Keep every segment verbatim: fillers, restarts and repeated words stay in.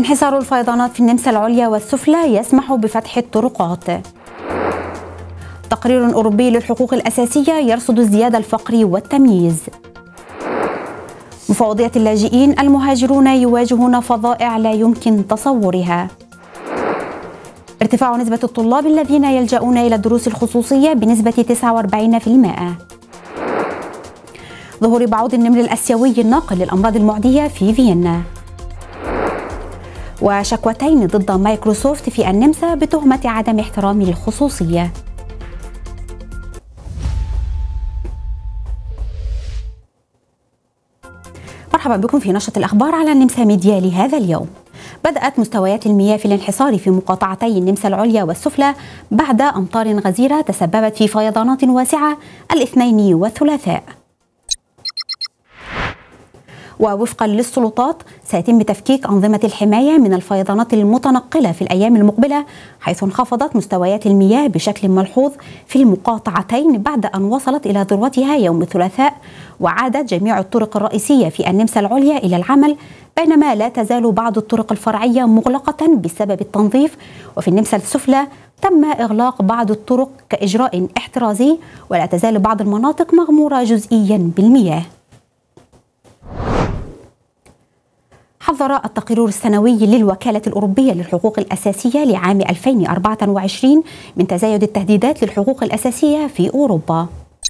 انحسار الفيضانات في النمسا العليا والسفلى يسمح بفتح الطرقات. تقرير أوروبي للحقوق الأساسية يرصد ازدياد الفقر والتمييز. مفوضية اللاجئين، المهاجرون يواجهون فظائع لا يمكن تصورها. ارتفاع نسبة الطلاب الذين يلجؤون إلى الدروس الخصوصية بنسبة تسعة وأربعين بالمئة. ظهور بعوض النمر الآسيوي الناقل للأمراض المعدية في فيينا. وشكوتين ضد مايكروسوفت في النمسا بتهمة عدم احترام الخصوصية. مرحبا بكم في نشرة الأخبار على النمسا ميديا لهذا اليوم. بدأت مستويات المياه في الانحسار في مقاطعتي النمسا العليا والسفلى بعد أمطار غزيرة تسببت في فيضانات واسعة الاثنين والثلاثاء. ووفقا للسلطات سيتم تفكيك أنظمة الحماية من الفيضانات المتنقلة في الأيام المقبلة، حيث انخفضت مستويات المياه بشكل ملحوظ في المقاطعتين بعد أن وصلت إلى ذروتها يوم الثلاثاء، وعادت جميع الطرق الرئيسية في النمسا العليا إلى العمل، بينما لا تزال بعض الطرق الفرعية مغلقة بسبب التنظيف. وفي النمسا السفلى تم إغلاق بعض الطرق كإجراء احترازي، ولا تزال بعض المناطق مغمورة جزئيا بالمياه. حذر التقرير السنوي للوكالة الأوروبية للحقوق الأساسية لعام ألفين وأربعة وعشرين من تزايد التهديدات للحقوق الأساسية في أوروبا.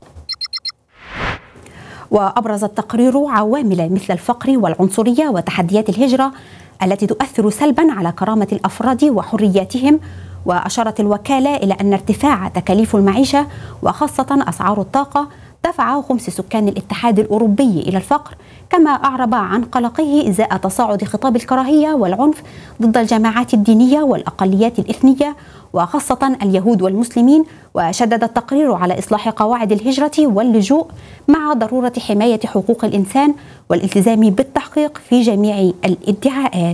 وأبرز التقرير عوامل مثل الفقر والعنصرية وتحديات الهجرة التي تؤثر سلبا على كرامة الأفراد وحرياتهم. وأشارت الوكالة إلى أن ارتفاع تكاليف المعيشة وخاصة أسعار الطاقة دفع خمس سكان الاتحاد الأوروبي إلى الفقر، كما أعرب عن قلقه إزاء تصاعد خطاب الكراهية والعنف ضد الجماعات الدينية والأقليات الإثنية وخاصة اليهود والمسلمين. وشدد التقرير على إصلاح قواعد الهجرة واللجوء مع ضرورة حماية حقوق الإنسان والالتزام بالتحقيق في جميع الادعاءات.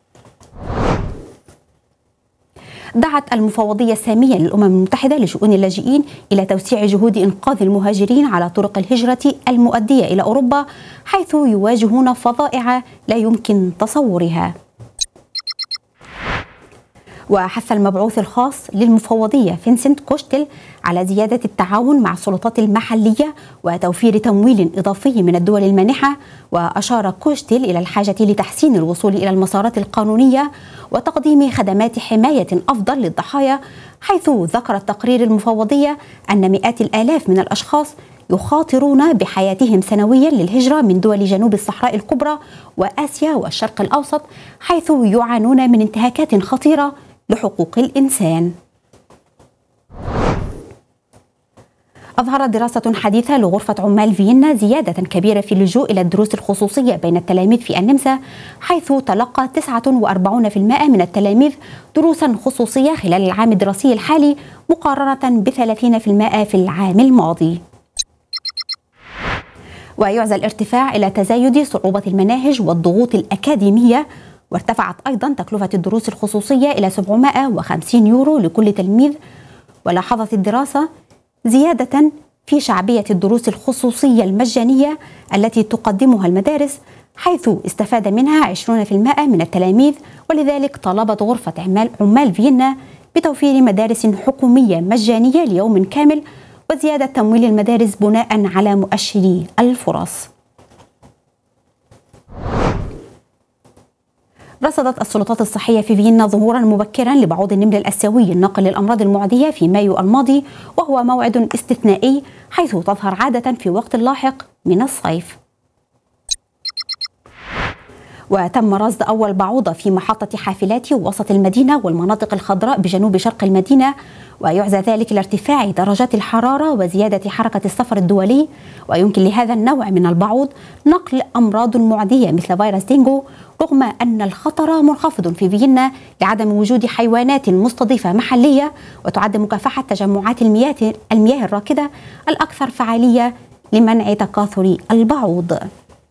دعت المفوضية السامية للأمم المتحدة لشؤون اللاجئين إلى توسيع جهود إنقاذ المهاجرين على طرق الهجرة المؤدية إلى أوروبا، حيث يواجهون فظائع لا يمكن تصورها. وحث المبعوث الخاص للمفوضية فينسنت كوشتل على زيادة التعاون مع السلطات المحلية وتوفير تمويل إضافي من الدول المانحة. وأشار كوشتل إلى الحاجة لتحسين الوصول إلى المسارات القانونية وتقديم خدمات حماية أفضل للضحايا، حيث ذكر التقرير المفوضية أن مئات الآلاف من الأشخاص يخاطرون بحياتهم سنويا للهجرة من دول جنوب الصحراء الكبرى وآسيا والشرق الأوسط، حيث يعانون من انتهاكات خطيرة لحقوق الإنسان. أظهرت دراسة حديثة لغرفة عمال فيينا زيادة كبيرة في اللجوء إلى الدروس الخصوصية بين التلاميذ في النمسا، حيث تلقى تسعة وأربعين بالمئة من التلاميذ دروسا خصوصية خلال العام الدراسي الحالي مقارنة بثلاثين بالمئة في العام الماضي. ويعزى الارتفاع إلى تزايد صعوبة المناهج والضغوط الأكاديمية، وارتفعت أيضا تكلفة الدروس الخصوصية إلى سبعمئة وخمسين يورو لكل تلميذ. ولاحظت الدراسة زيادة في شعبية الدروس الخصوصية المجانية التي تقدمها المدارس، حيث استفاد منها عشرين بالمئة من التلاميذ، ولذلك طالبت غرفة عمال عمال فيينا بتوفير مدارس حكومية مجانية ليوم كامل وزيادة تمويل المدارس بناء على مؤشري الفرص. رصدت السلطات الصحية في فيينا ظهورا مبكرا لبعوض النمر الآسيوي الناقل للأمراض المعدية في مايو الماضي، وهو موعد استثنائي حيث تظهر عادة في وقت لاحق من الصيف. وتم رصد أول بعوضة في محطة حافلات وسط المدينة والمناطق الخضراء بجنوب شرق المدينة، ويعزى ذلك لارتفاع درجات الحرارة وزيادة حركة السفر الدولي. ويمكن لهذا النوع من البعوض نقل أمراض معدية مثل فيروس دينغو، رغم أن الخطر منخفض في فيينا لعدم وجود حيوانات مستضيفة محلية. وتعد مكافحة تجمعات المياه المياه الراكدة الأكثر فعالية لمنع تكاثر البعوض.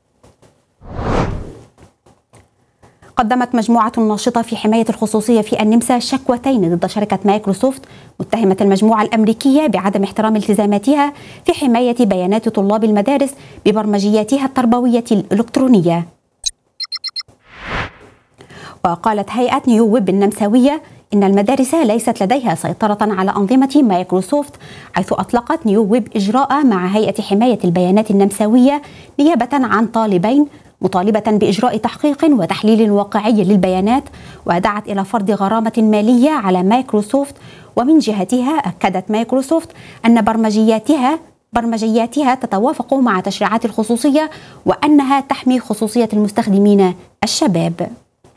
قدمت مجموعة ناشطة في حماية الخصوصية في النمسا شكوتين ضد شركة مايكروسوفت، متهمة المجموعة الأمريكية بعدم احترام التزاماتها في حماية بيانات طلاب المدارس ببرمجياتها التربوية الإلكترونية. وقالت هيئة نيو ويب النمساوية إن المدارس ليست لديها سيطرة على أنظمة مايكروسوفت، حيث أطلقت نيو ويب إجراء مع هيئة حماية البيانات النمساوية نيابة عن طالبين، مطالبة بإجراء تحقيق وتحليل واقعي للبيانات، ودعت إلى فرض غرامة مالية على مايكروسوفت. ومن جهتها أكدت مايكروسوفت أن برمجياتها برمجياتها تتوافق مع تشريعات الخصوصية، وأنها تحمي خصوصية المستخدمين الشباب.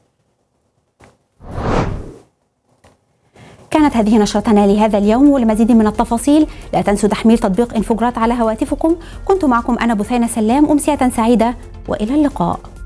كانت هذه نشرتنا لهذا اليوم، ولمزيد من التفاصيل لا تنسوا تحميل تطبيق انفوجرات على هواتفكم. كنت معكم أنا بثينة سلام، أمسية سعيدة وإلى اللقاء.